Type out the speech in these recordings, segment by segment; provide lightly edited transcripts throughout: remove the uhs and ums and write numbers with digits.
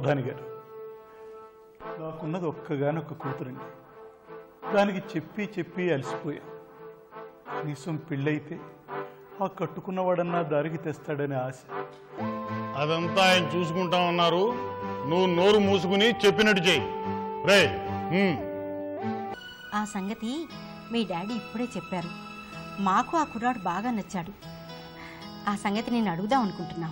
ప్రధాని గారు, నాకున్నది ఒక్కగానొక్క కూతురండి. దానికి చెప్పి చెప్పి అలసిపోయాం. కనీసం పెళ్ళైతే ఆ కట్టుకున్నవాడన్నా దారికి తెస్తాడనే ఆశ. అదంతా ఆయన చూసుకుంటా ఉన్నారు. నువ్వు నోరు మూసుకుని చెప్పినట్టు చెయ్యి. రే ఆ సంగతి మీ డాడీ ఇప్పుడే చెప్పారు. మాకు ఆ కుర్రాడు బాగా నచ్చాడు. ఆ సంగతి నేను అడుగుదాం అనుకుంటున్నా.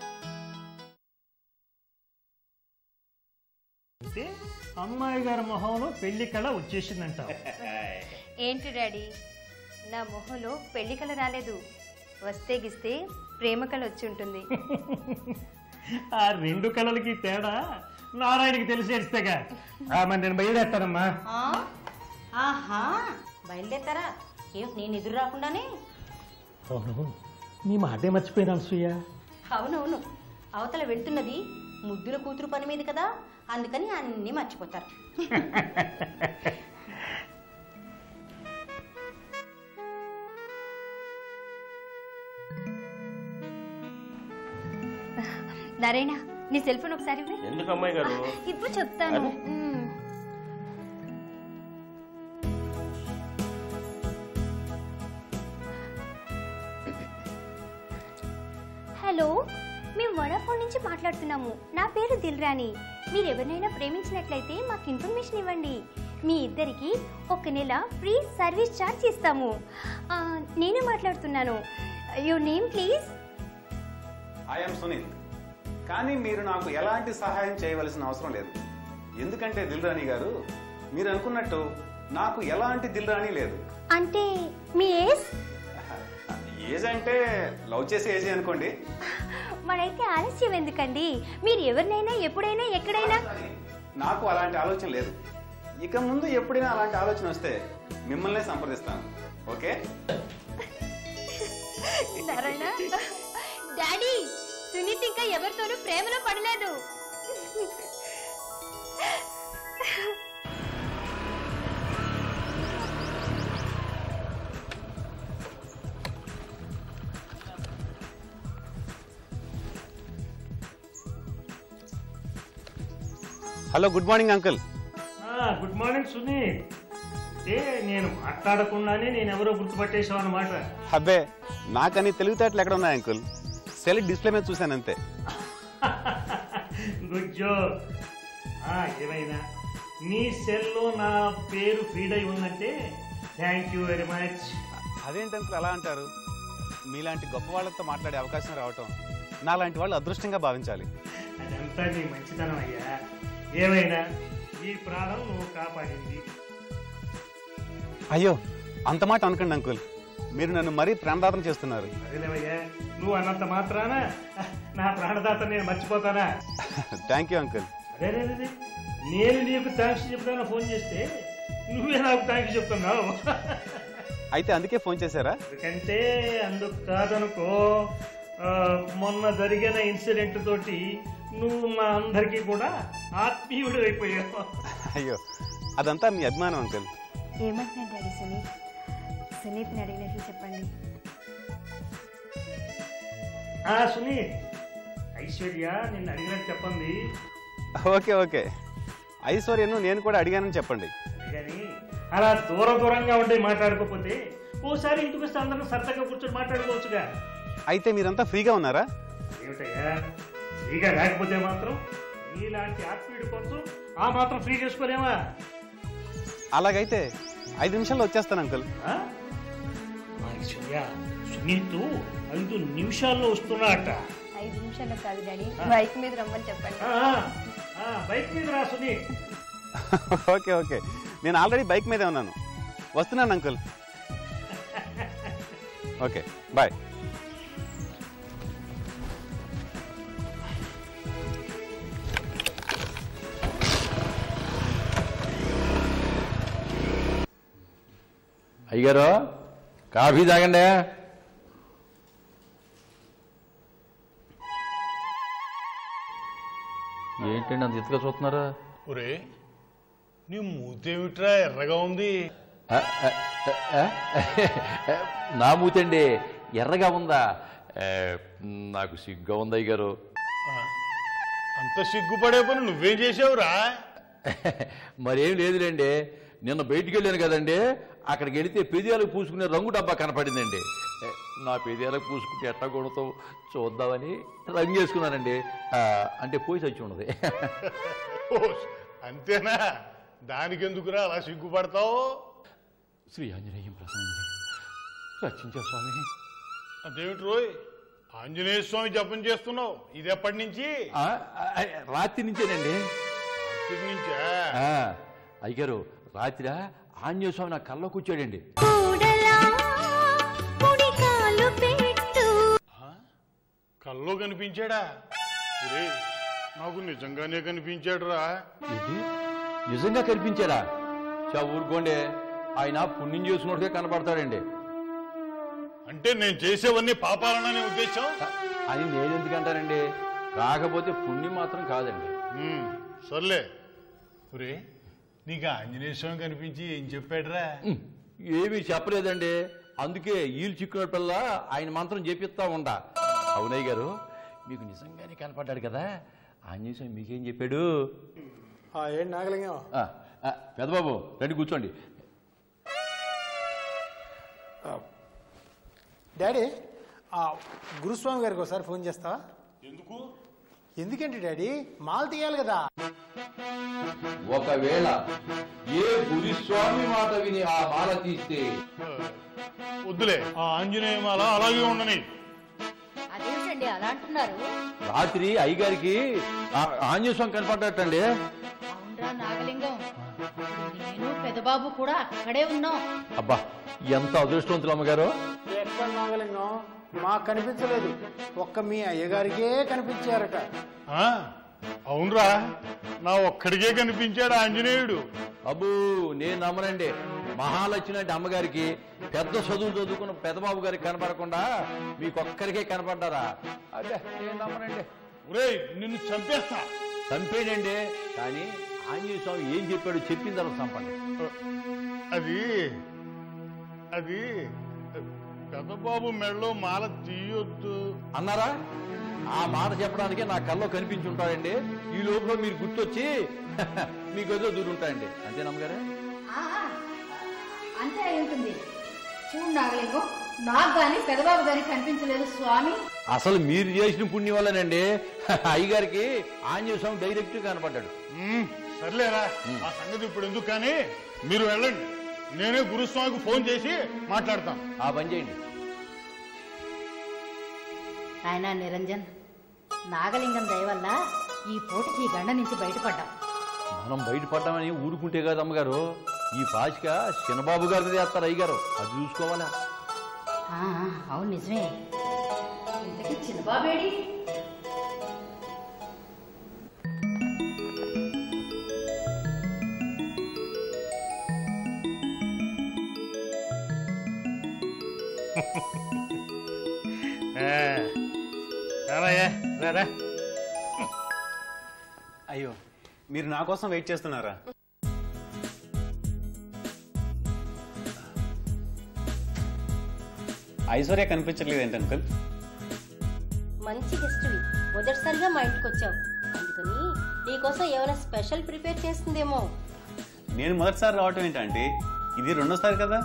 అంటే అమ్మాయి గారి మొహంలో పెళ్లి కళ వచ్చేసిందంట. ఏంటి డాడీ, నా మొహంలో పెళ్లి కళ రాలేదు. వస్తే గిస్తే ప్రేమ కళ వచ్చి ఉంటుంది. ఆ రెండు కళలకి తేడా నారాయణకి తెలిసేస్తేగా. మరి నేను బయలుదేరుతానమ్మా. ఆహా, బయలుదేరతారా? నేను ఎదురు రాకుండానే? అవును, నీ మాటే మర్చిపోయినా అనసూయ. అవునవును, అవతల వెళ్తున్నది ముద్దుల కూతురు పని మీద కదా, అందుకని అన్నీ మర్చిపోతారు. నారాయణ, నీ సెల్ ఫోన్ ఒకసారి ఎందుకు అమ్మాయి గారు? ఇప్పుడు చెప్తాను. హలో, మేము వడాఫోన్ నుంచి మాట్లాడుతున్నాము. నా పేరు దిల్రాణి. మీరు ఎవరినైనా ప్రేమించినట్లయితే మాకు ఇన్ఫర్మేషన్ ఇవ్వండి. మీ ఇద్దరికి 1 నెల ఫ్రీ సర్వీస్ ఛార్జ్ ఇస్తాము. నేనే మాట్లాడుతున్నాను. Your name please? I am Sunil. కానీ మీరు నాకు ఎలాంటి సహాయం చేయవలసిన అవసరం లేదు. ఎందుకంటే దిల్రాణి గారు, మీరు అనుకున్నట్టు నాకు ఎలాంటి దిల్రాణి లేదు. అంటే మీ ఏజ్? ఏజ్ అంటే లవ్ చేసే ఏజ్ అనుకోండి. మరైతే ఆలస్యం ఎందుకండి? మీరు ఎవరినైనా ఎప్పుడైనా ఎక్కడైనా. నాకు అలాంటి ఆలోచన లేదు. ఇక ముందు ఎప్పుడైనా అలాంటి ఆలోచన వస్తే మిమ్మల్నే సంప్రదిస్తాను. ఓకే? డాడీ, సునీత్ ఇంకా ఎవరితోనూ ప్రేమలో పడలేదు. Hello, good morning uncle. Good morning Sunil. అంటే నేను మాట్లాడకుండానే నేను ఎవరో గుర్తుపట్టేశావు అన్నమాట. అబ్బే, నాకని తెలివితేటలు ఎక్కడ ఉన్నాయి అంకుల్? సెల్ డిస్ప్లే మీద చూశాను అంతే. Good joke. ఏమైనా నీ సెల్లో నా పేరు ఫీడ్ అయి ఉందంటే థ్యాంక్ యూ వెరీ మచ్. అదేంటి అంకుల్ అలా అంటారు? మీలాంటి గొప్ప వాళ్ళతో మాట్లాడే అవకాశం రావటం నాలాంటి వాళ్ళు అదృష్టంగా భావించాలి. అదంతా నీ మంచితనం అయ్యా. ఏమైనా ఈ ప్రాణం నువ్వు కాపాడింది. అయ్యో, అంత మాట అనకండి అంకుల్. మీరు నన్ను మరీ ప్రాణదాతం చేస్తున్నారు. అదేలేవయ్యా, నువ్వు అన్నంత మాత్రాన నా ప్రాణదాత నేను మర్చిపోతానా? Thank you uncle. అదే నేను నీకు థ్యాంక్స్ చెప్తాను ఫోన్ చేస్తే నువ్వే నాకు థ్యాంక్స్ చెప్తున్నావు. అయితే అందుకే ఫోన్ చేశారా? ఎందుకంటే అందుకు కాదనుకో, మొన్న జరిగిన ఇన్సిడెంట్ తోటి నువ్వు మా అందరికీ కూడా ఆత్మీయుడు అయిపోయావు. అయ్యో, అదంతా మీ అభిమానం అంకుల్. ఏమంటున్నాడు డాడీ సునీత్? సునీత్ని అడిగినట్లు చెప్పండి. సునీత్, ఐశ్వర్య నిన్ను అడిగినట్టు చెప్పండి. ఓకే ఓకే, ఐశ్వర్యను నేను కూడా అడిగానని చెప్పండి. కానీ అలా దూరంగా ఉండి మాట్లాడుకోకపోతే ఓసారి ఇంటికి వస్తే అందరం సరదాగా కూర్చొని మాట్లాడుకోవచ్చుగా. అయితే మీరంతా ఫ్రీగా ఉన్నారా? ఏమిటయ్యా, ఫ్రీగా లేకపోతే మాత్రం నీలాంటి ఆత్మీయుడి కోసం ఆ మాత్రం ఫ్రీ చేసుకోలేమా? అలాగైతే 5 నిమిషాల్లో వచ్చేస్తాను అంకుల్. ఐశ్వర్య, సునీత్ 5 నిమిషాల్లో వస్తున్నాడట. 5 నిమిషాల్లో కాదు డాడీ, బైక్ మీద రమ్మని చెప్పండి. బైక్ మీద రా సునీత్. ఓకే ఓకే, నేను ఆల్రెడీ బైక్ మీదే ఉన్నాను. వస్తున్నాను అంకుల్. Okay, bye. అయ్యారు, కాఫీ తాగండి. ఏంటండి అంత ఎత్తుగా చూస్తున్నారా? ఒరే, నీ మూతేమిట్రా ఎర్రగా ఉంది? నా మూతండి ఎర్రగా ఉందా? నాకు సిగ్గా ఉంది అయ్యారు. అంత సిగ్గుపడే పని నువ్వేం చేసావురా? మరేం లేదులేండి, నిన్న బయటికి వెళ్ళాను కదండి, అక్కడికి వెళితే పెదియాలకు పూసుకునే రంగు డబ్బా కనపడిందండి. నా పెదియాలకు పూసుకుంటే ఎట్లా కొడతావు చూద్దామని రంగు వేసుకున్నానండి. అంటే పోయి వచ్చి ఉన్నది. అంతేనా? దానికెందుకురా అలా సిగ్గుపడతావు? శ్రీ ఆంజనేయం ప్రసన్నం రక్షించే స్వామి. అదేమిటి రోయ్, ఆంజనేయ స్వామి జపం చేస్తున్నావు? ఇది ఎప్పటి నుంచి? రాత్రి నుంచేనండి. రాత్రి నుంచా? అయ్యారు రాత్రి ఆంజనేయ స్వామి నా కల్లో కూర్చోడండి. కల్లో కనిపించాడా? నాకు నిజంగానే కనిపించాడురా. ఏంటి నిజంగా కనిపించాడా? ఊరుకోండి, ఆయన పుణ్యం చేసుకున్నట్టుగా కనపడతాడండి. అంటే నేను చేసేవన్నీ పాపాలనే ఉద్దేశం అని నేను ఎందుకంటానండి, కాకపోతే పుణ్యం మాత్రం కాదండి. సర్లే ఒరే, నీకు ఆంజనేయ స్వామి కనిపించి ఏం చెప్పాడురా? ఏమీ చెప్పలేదండి, అందుకే ఈలు చిక్కున పిల్ల ఆయన మంత్రం చెప్పిస్తా ఉండా. అవునయ్య గారు, మీకు నిజంగానే కనపడ్డాడు కదా, ఆంజనేయ స్వామి మీకేం చెప్పాడు? ఏంటి నాగలింగం? పెద్దబాబు రండి కూర్చోండి. డాడీ, గురుస్వామి గారికి ఒకసారి ఫోన్ చేస్తావా? ఎందుకు? ఎందుకంటే డాడీ మాల తీయాలి కదా. ఒకవేళ ఏ గురుస్వామి మాట విని ఆ మాల తీస్తే వద్దులే, ఆ ఆంజనేయ మాల అలాగే ఉండని. అదేమిటండి అలా అంటున్నారు? రాత్రి అయ్యగారికి ఆంజనేయ స్వామి కనపడ్డటండి. అవునరా నాగలింగం, నేను పెదబాబు కూడా అక్కడే ఉన్నాం. అబ్బా ఎంత అదృష్టవంతులు అమ్మగారు. ఎక్కడ నాగలింగం? మాకు కనిపించలేదు, ఒక్క మీ అయ్యగారికే కనిపించారట. అవునరా, నా ఒక్కడికే కనిపించాడు ఆంజనేయుడు. అబ్బు నేను నమ్మనండి, మహాలక్ష్మి అంటే అమ్మగారికి పెద్ద చదువులు చదువుకున్న పెద్దబాబు గారికి కనపడకుండా మీకొక్కరికే కనపడ్డారా? అదే నేను నమ్మనండి. ఒరేయ్, నిన్ను చంపేస్తా. చంపేనండి, కానీ ఆంజనేయ స్వామి ఏం చెప్పాడు చెప్పిన తర్వాత చంపండి. అది అది పెద్దబాబు మెడలో మాల తీయొద్దు అన్నారా? ఆ మాట చెప్పడానికే నా కల్లో కనిపించుంటాడండి. ఈ లోపల మీరు గుర్తొచ్చి మీకు ఏదో దూరుంటాయండి. అంతే నమ్మగారే? అంతే అయి ఉంటుంది. చూడు నాగలింగం, నాకు గాని పెదబాబు గాని కనిపించలేదు స్వామి. అసలు మీరు చేసిన పుణ్యం వల్లనండి అయ్యగారికి ఆంజనేయ స్వామి డైరెక్ట్ కనపడ్డాడు. సర్లేరా, ఆ సంగతి ఇప్పుడు ఎందుకు, కానీ మీరు వెళ్ళండి, నేనే గురుస్వామికి ఫోన్ చేసి మాట్లాడతాను. ఆ పని చేయండి. ఆయన నిరంజన్, నాగలింగం దయ వల్ల ఈ పూటకి ఈ గండ నుంచి బయటపడ్డాం. మనం బయటపడ్డామని ఊరుకుంటే కాదు అమ్మగారు, ఈ పాచిక చిన్నబాబు గారి మీద వేస్తారు అయ్యగారు, అది చూసుకోవాలా? అవును నిజమే. ఇంతకీ చిన్నబాబేడి? అయ్యో, మీరు నా కోసం వెయిట్ చేస్తున్నారా? ఐశ్వర్య కనిపించట్లేదు ఏంటి అంకుల్? మంచి గెస్ట్వి, మొదటిసారిగా మా ఇంటికి వచ్చావు, అందుకని నీకోసం ఏమైనా స్పెషల్ ప్రిపేర్ చేస్తుందేమో. నేను మొదటిసారి రావటం ఏంటంటే, ఇది రెండోసారి కదా.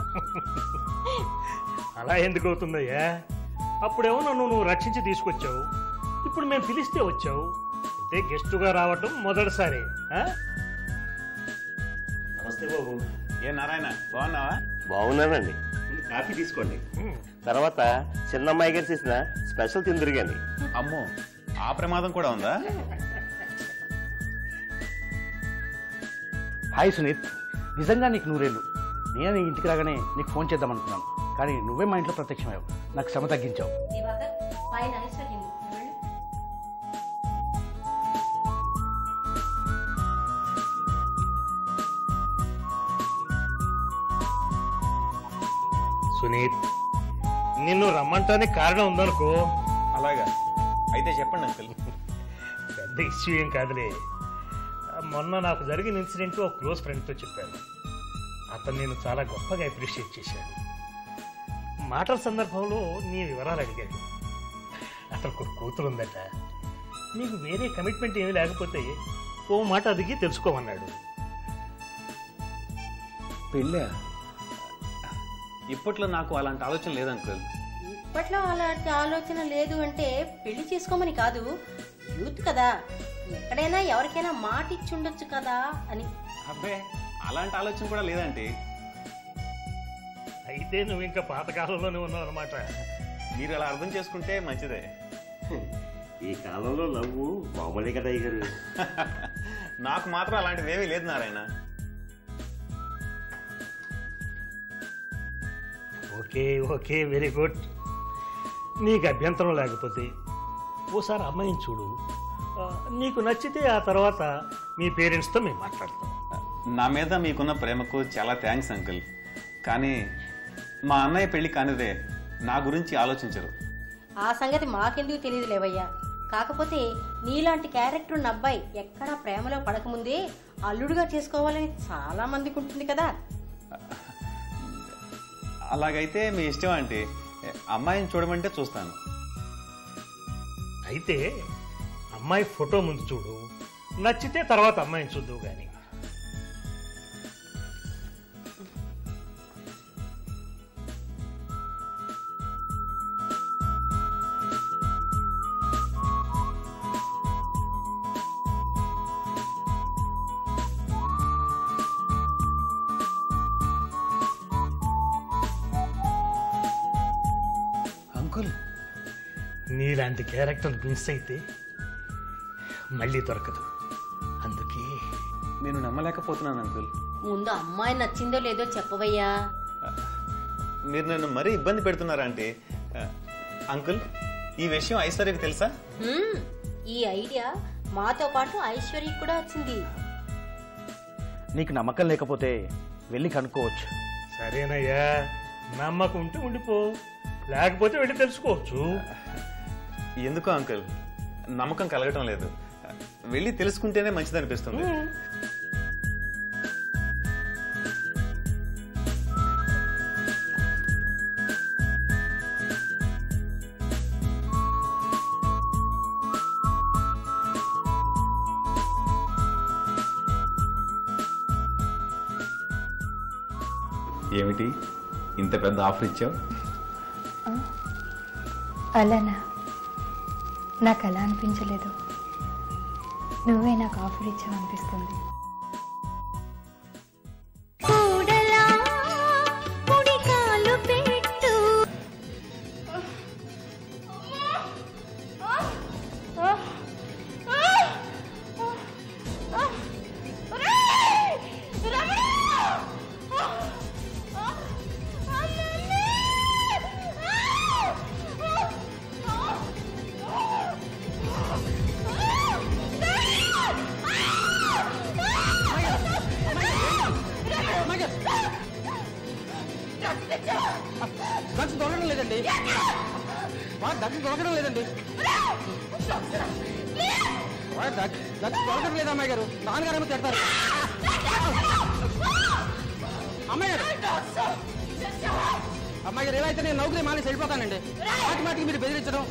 అలా ఎందుకు అవుతుందయ్యా? అప్పుడేమో నువ్వు రక్షించి తీసుకొచ్చావు, ఇప్పుడు మేము పిలిస్తే వచ్చావు. అయితే గెస్టుగా రావటం మొదటిసారి. నమస్తే బాబు. ఏ నారాయణ, బాగున్నావా? బాగున్నానండి. కాఫీ తీసుకోండి, తర్వాత చిన్నమ్మాయి గారు చేసిన స్పెషల్ తిందురు గాని. అమ్మో, ఆ ప్రమాదం కూడా ఉందా? హాయ్ సునీత్, నిజంగా నీకు నూరేళ్ళు. నేను ఇంటికి రాగానే నీకు ఫోన్ చేద్దాం అనుకున్నాను, కానీ నువ్వే మా ఇంట్లో ప్రత్యక్షమయ్యావు, నాకు శ్రమ తగ్గించావు. సునీత్, నిన్ను రమ్మంటానికి కారణం ఉందనుకో. అలాగా, అయితే చెప్పండి అంకుల్. పెద్ద ఇష్యూ ఏం కాదులే. మొన్న నాకు జరిగిన ఇన్సిడెంట్ ఒక క్లోజ్ ఫ్రెండ్తో చెప్పాను. అతను నేను చాలా గొప్పగా అప్రిషియేట్ చేశాడు. మాటల సందర్భంలో నీ వివరాలు అడిగాడు. అతనికి కూతురు ఉందట. నీకు వేరే కమిట్మెంట్ ఏమీ లేకపోతే ఓ మాట అదిగి తెలుసుకోమన్నాడు. పెళ్ళా? ఇప్పట్లో నాకు అలాంటి ఆలోచన లేదు అంకుల్. ఇప్పట్లో అలాంటి ఆలోచన లేదు అంటే పెళ్లి చేసుకోమని కాదు, యూత్ కదా, ఎక్కడైనా ఎవరికైనా మాట ఇచ్చుండొచ్చు కదా అని. అబ్బే, అలాంటి ఆలోచన కూడా లేదంటే. అయితే నువ్వు ఇంకా పాతకాలంలోనే ఉన్నావు అనమాట. మీరు అలా అర్థం చేసుకుంటే మంచిదే. ఈ కాలంలో లవ్వు మామూలే కదా అయ్యగారు. నాకు మాత్రం అలాంటిదేమీ లేదు Narayana. Okay okay, very good. నీకు అభ్యంతరం లేకపోతే ఓసారి అమ్మాయిని చూడు, నీకు నచ్చితే ఆ తర్వాత మీ పేరెంట్స్తో మేము మాట్లాడతాం. నా మీద మీకున్న ప్రేమకు చాలా థ్యాంక్స్ అంకుల్. కానీ మా అన్నయ్య పెళ్లి కానిదే నా గురించి ఆలోచించరు. ఆ సంగతి మాకెందుకు తెలియదు లేవయ్యా. కాకపోతే నీలాంటి క్యారెక్టర్ ఉన్న అబ్బాయి ఎక్కడా ప్రేమలో పడకముందే అల్లుడుగా చేసుకోవాలని చాలా మందికి ఉంటుంది కదా. అలాగైతే మీ ఇష్టం అంటే అమ్మాయిని చూడమంటే చూస్తాను. అయితే అమ్మాయి ఫోటో ముందు చూడు, నచ్చితే తర్వాత అమ్మాయిని చూద్దావు కానీ. అంకుల్, నీలాంటి క్యారెక్టర్ మిస్ అయితే మళ్ళీ దొరకదు. అందుకే నేను నమ్మలేకపోతున్నాను అంకుల్. ముందు అమ్మాయి నచ్చిందో లేదో చెప్పవయ్యా. మీరు నన్ను మరీ ఇబ్బంది పెడుతున్నారా అంటే? అంకుల్, ఈ విషయం ఐశ్వర్యకి తెలుసా? ఈ ఐడియా మాతో పాటు ఐశ్వర్యకి కూడా వచ్చింది. నీకు నమ్మకం లేకపోతే వెళ్ళి కనుక్కోవచ్చు. సరేనయ్యా, నమ్మకం ఉంటే ఉండిపో, లేకపోతే వెళ్ళి తెలుసుకోవచ్చు. ఎందుకో అంకుల్, నమ్మకం కలగటం లేదు. వెళ్ళి తెలుసుకుంటేనే మంచిది అనిపిస్తుంది. ఏమిటి ఇంత పెద్ద ఆఫర్ ఇచ్చావు? అలానా? నాకు అలా అనిపించలేదు, నువ్వే నాకు ఆఫర్ ఇచ్చావు అనిపిస్తుంది. డ్రగ్స్ దొరకడం లేదండి, డ్రగ్స్ దొరకడం లేదండి, డ్రగ్స్ దొరకడం లేదు అమ్మాయి గారు. నాన్నగారేమో తిడతారు. అమ్మాయి గారు, అమ్మాయి గారు, ఎలా అయితే నేను నౌకరీ మానేసి వెళ్ళిపోతానండి. మాటిమాటికి మీరు బెదిరించడం.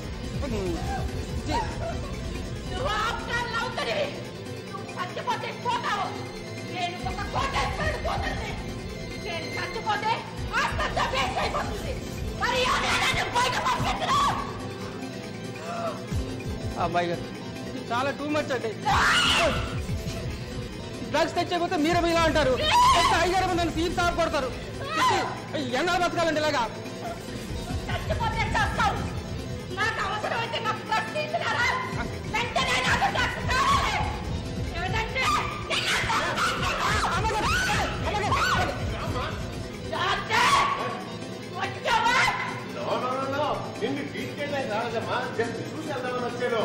అమ్మాయి గారు, చాలా టూ మచ్ అండి. డ్రగ్స్ తెచ్చకపోతే మీరే మీలా అంటారు, అయ్యారు నన్ను ఫీల్ సాగు కొడతారు. ఎన్నాళ్ళు బతకాలండి ఇలాగా? నిన్ను తీసుకెళ్ళాను రాదమ్మా, జస్ట్ చూసి వెళ్దామని వచ్చాను.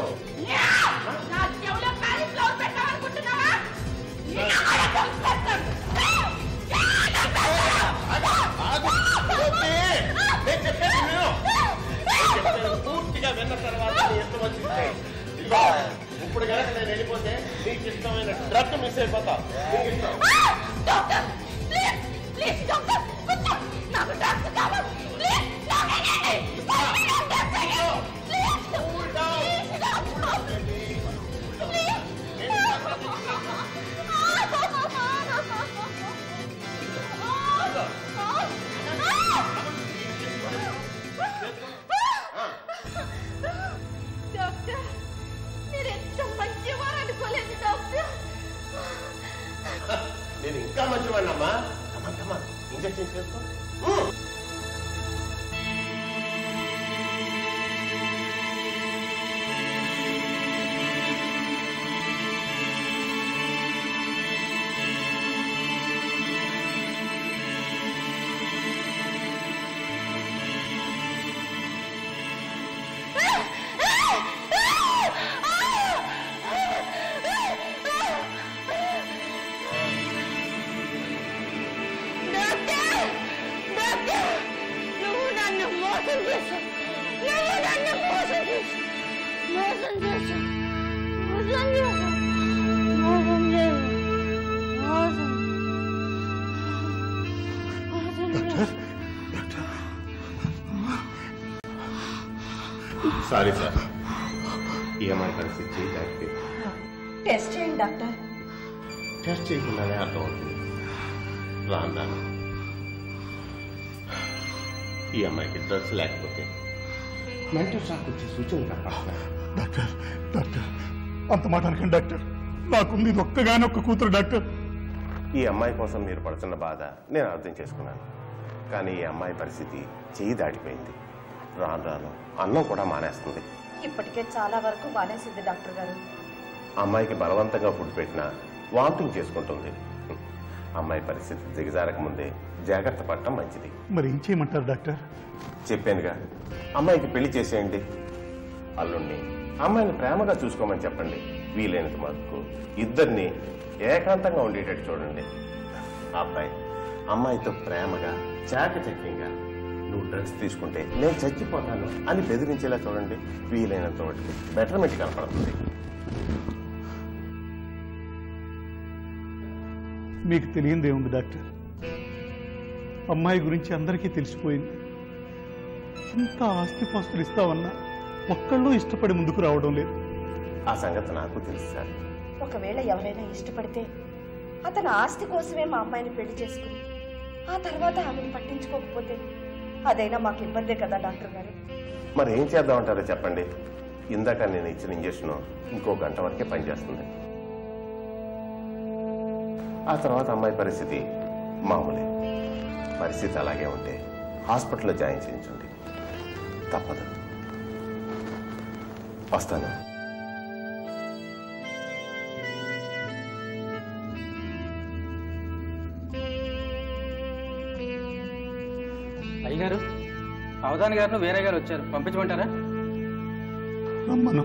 పూర్తిగా విన్న తర్వాత ఎంత వచ్చింది. ఇప్పుడు కనుక నేను వెళ్ళిపోతే నీకు ఇష్టమైన డ్రగ్ మిస్ అయిపోతా. నీకు ఇష్టం చేసేస్తాం. సారీ సార్, ఈఎంఐ పరిస్థితి చేయడానికి టెస్ట్ చేయండి డాక్టర్. టెస్ట్ చేయకుండానే అర్థమవుతుంది. రాను ఈ అమ్మాయికి డ్రగ్స్ లేకపోతే మెంటల్ షాక్ వచ్చే సూచన తప్ప. డాక్టర్ డాక్టర్ అంత మాట అనకండి డాక్టర్. నాకుంది ఇది ఒక్కగానొక్క కూతురు డాక్టర్. ఈ అమ్మాయి కోసం మీరు పడుతున్న బాధ నేను అర్థం చేసుకున్నాను. కానీ ఈ అమ్మాయి పరిస్థితి చెయ్యి దాటిపోయింది. రాను అన్నం కూడా మానేస్తుంది. ఇప్పటికే చాలా వరకు మానేసింది డాక్టర్ గారు. అమ్మాయికి బలవంతంగా ఫుడ్ పెట్టినా వామిటింగ్ చేసుకుంటుంది. అమ్మాయి పరిస్థితి దిగజారక ముందే జాగ్రత్త పడటం మంచిది. మరి ఏం చేయమంటారు డాక్టర్? చెప్పానుగా, అమ్మాయికి పెళ్లి చేసేయండి. అల్లుణ్ణి అమ్మాయిని ప్రేమగా చూసుకోమని చెప్పండి. వీలైనంత మటుకు ఇద్దరిని ఏకాంతంగా ఉండేటట్టు చూడండి. అబ్బాయి అమ్మాయితో ప్రేమగా చాకచక్యంగా నువ్వు డ్రగ్స్ తీసుకుంటే నేను చచ్చిపోతాను అని బెదిరించేలా చూడండి. వీలైనంత మటుకు బెటర్మెంట్ కనపడుతుంది. మీకు తెలియందే ఉంది డాక్టర్. అమ్మాయి గురించి అందరికీ తెలిసిపోయింది. ఇంత ఆస్తిపాస్తులు ఇస్తామన్నా ఒక్కళ్ళు ఇష్టపడి ముందుకు రావడం లేదు. ఆ సంగతి నాకు తెలుసు సార్. ఒకవేళ ఎవరైనా ఇష్టపడితే అతను ఆస్తి కోసమే మా అమ్మాయిని పెళ్లి చేసుకుని ఆ తర్వాత ఆమెను పట్టించుకోకపోతే అదైనా మాకు ఇబ్బందే కదా డాక్టర్ గారు. మరి ఏం చేద్దామంటారో చెప్పండి. ఇందాక నేను ఇచ్చిన ఇంజక్షన్ ఇంకో గంట వరకే పనిచేస్తుంది. ఆ తర్వాత అమ్మాయి పరిస్థితి మామూలే. పరిస్థితి అలాగే ఉంటే హాస్పిటల్లో జాయిన్ చేయించండి. తప్పదు. వస్తాను. అయ్యగారు, అవధాని గారు వేరే గారు వచ్చారు, పంపించమంటారా? రమ్మను.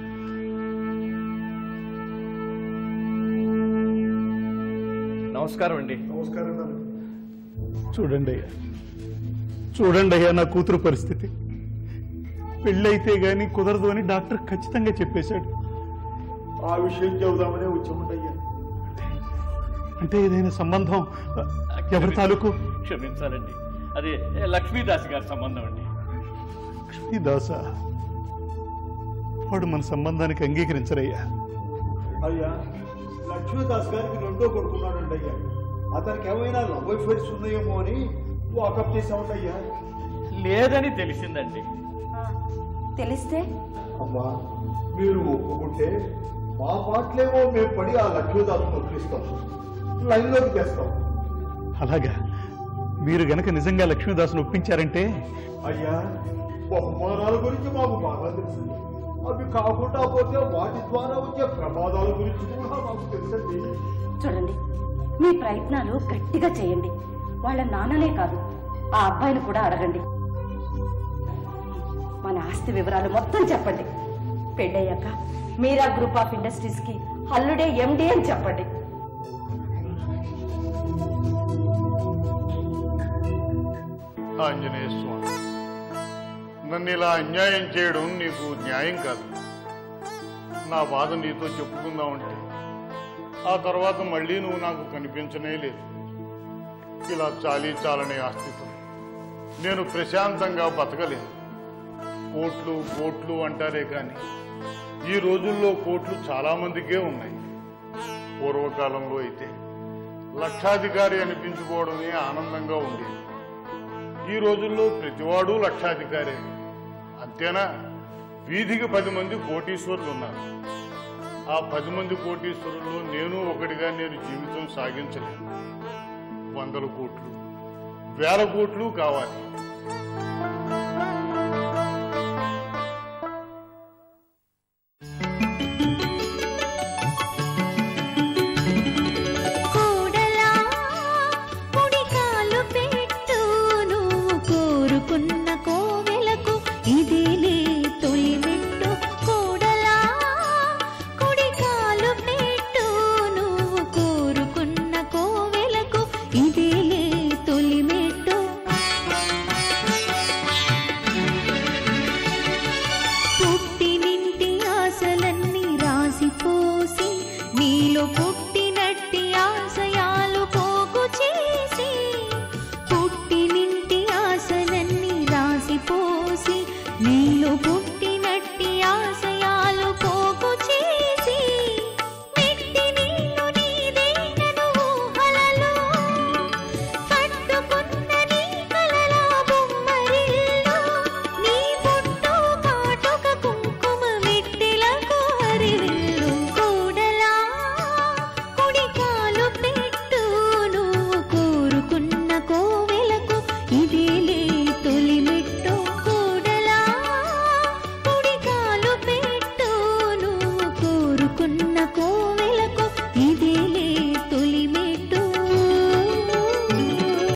నమస్కారం అండి. చూడండి అయ్యా నా కూతురు పరిస్థితి. పెళ్ళైతే గాని కుదరదు అని డాక్టర్ ఖచ్చితంగా చెప్పేశాడు. ఆ విషయం చెబుదామనే వచ్చామయ్యా. అంటే ఏదైనా సంబంధం ఎవరి తాలూకు? క్షమించాలండి, అది లక్ష్మీదాస్ గారి సంబంధం అండి. లక్ష్మీదాస? వాడు మన సంబంధానికి అంగీకరించరయ్యా. అయ్యా, లక్ష్మీదాస్ గారికి రెండో కొడుకున్నాడండి అయ్యా. అతనికి ఏమైనా లవ్ అఫైర్స్ ఉన్నాయేమో అని వాకప్ చేసామయ్యా. లేదని తెలిసిందండి. తెలిస్తే అమ్మా, మీరు ఒప్పుకుంటే మా పాటలేమో మేము పడి ఆ లక్ష్మీదాస్ నొప్పిస్తాం, లైన్లోకి తెస్తాం. అలాగా? మీరు గనక నిజంగా లక్ష్మీదాసును ఒప్పించారంటే? అయ్యా, బహుమానాల గురించి మాకు బాగా తెలుసు. అవి కాకుండా పోతే వాటి ద్వారా వచ్చే ప్రమాదాల గురించి కూడా మాకు తెలుసండి. చూడండి, మీ ప్రయత్నాలు గట్టిగా చేయండి. వాళ్ళ నాన్ననే కాదు, ఆ అబ్బాయిని కూడా అడగండి. మన ఆస్తి వివరాలు మొత్తం చెప్పండి. పెళ్ళయ్యాక మీరా గ్రూప్ ఆఫ్ ఇండస్ట్రీస్ కి అల్లుడే ఎండి అని చెప్పండి. ఆంజనేయ స్వామి, నన్ను ఇలా అన్యాయం చేయడం నీకు న్యాయం కాదు. నా బాధ నీతో చెప్పుకుందామంటే ఆ తర్వాత మళ్ళీ నువ్వు నాకు కనిపించనే లేదు. ఇలా చాలనే ఆస్తితో నేను ప్రశాంతంగా బతకలేదు. కోట్లు కోట్లు అంటారే కానీ ఈ రోజుల్లో కోట్లు చాలా మందికే ఉన్నాయి. పూర్వకాలంలో అయితే లక్షాధికారి అనిపించుకోవడమే ఆనందంగా ఉండేది. ఈ రోజుల్లో ప్రతివాడు లక్షాధికారే. అంతేనా? వీధికి 10 మంది కోటీశ్వరులు ఉన్నారు. ఆ 10 మంది కోటీశ్వరుల్లో నేను ఒకటిగా నేను జీవితం సాగించలేను. 100 కోట్లు వేల కోట్లు కావాలి.